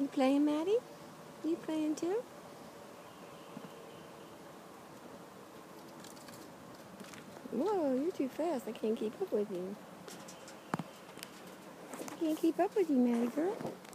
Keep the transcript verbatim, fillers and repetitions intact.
You playing, Matti? You playing too? Whoa, you're too fast. I can't keep up with you. I can't keep up with you, Matti girl.